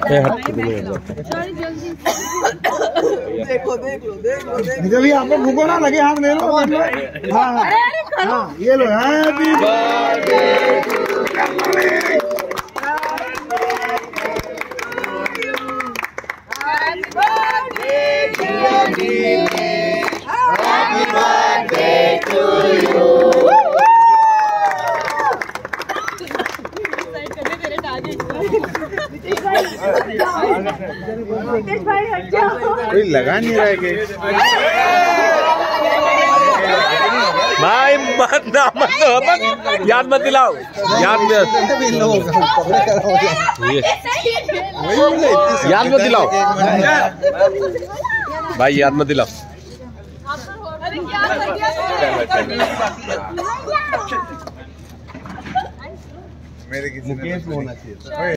देखो देख लो जब भी आपको भूखो ना लगे हाथ ले लो। हाँ हाँ ये लो। Happy birthday to you. कोई लगा नहीं रहा है कि भाई मत याद मत दिलाओ, याद मत दिलाओ भाई, याद मत दिलाओ। मेरे किसी मुकेश में होना चाहिए।